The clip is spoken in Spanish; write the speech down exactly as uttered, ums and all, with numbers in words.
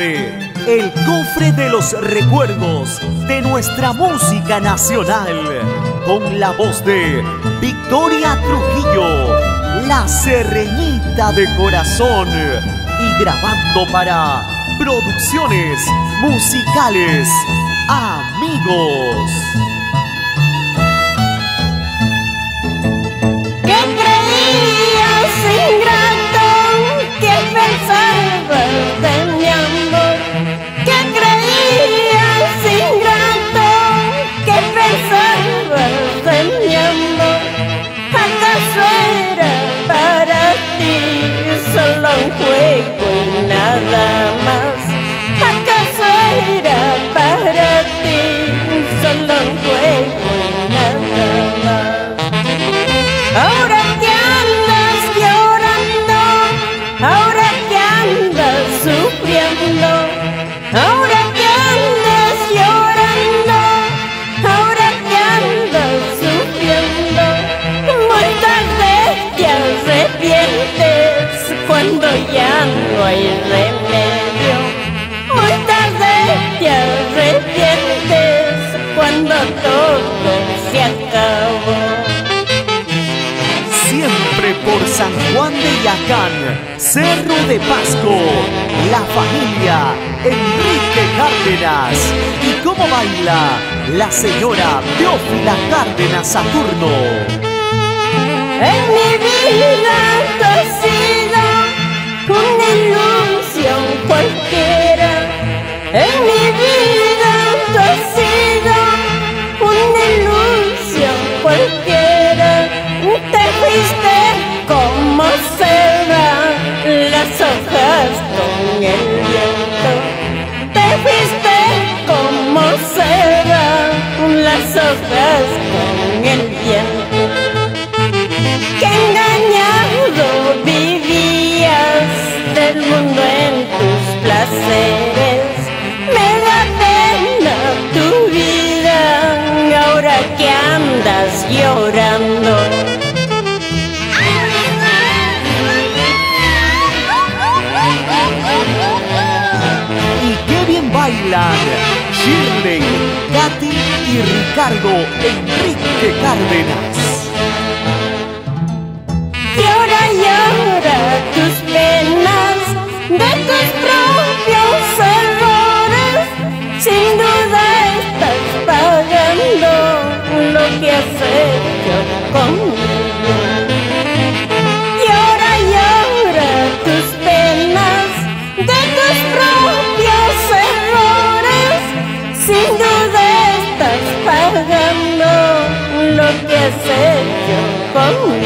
abre el cofre de los recuerdos de nuestra música nacional con la voz de Victoria Trujillo, la Serreñita de Corazón, y grabando para Producciones Musicales Amigos. ¿Qué creías, ingrato? ¿Qué pensabas de mi amor? ¿Qué creías, ingrato? ¿Qué pensabas de mi amor? ¿Acaso era para ti solo un juego y nada más? ¿Acaso era para ti solo un juego y nada más? Ahora que andas llorando, ahora que andas sufriendo, ahora que andas llorando, ahora que andas sufriendo, muy tarde te arrepientes cuando ya no hay remedio. Muy tarde te arrepientes cuando todo se acabó. Siempre por San Juan de Yacán, Cerro de Pasco, la familia Enrique Cárdenas. Y cómo baila la señora Teófila Cárdenas Saturno. En mi vida tú has sido una ilusión cualquiera. En mi vida tú has sido una ilusión cualquiera. Te fuiste como se van las hojas con el viento. Te fuiste como se van las hojas con el viento. Que engañado vivías del mundo en tus placeres. Me da pena tu vida ahora que andas llorando. Bailan Shirley, Katy y Ricardo Enrique Cárdenas. Llora, llora tus penas de tus propios errores. Sin duda estás pagando lo que has hecho conmigo. Llora, llora tus penas de tus propios errores. Sin duda estás pagando lo que has hecho conmigo.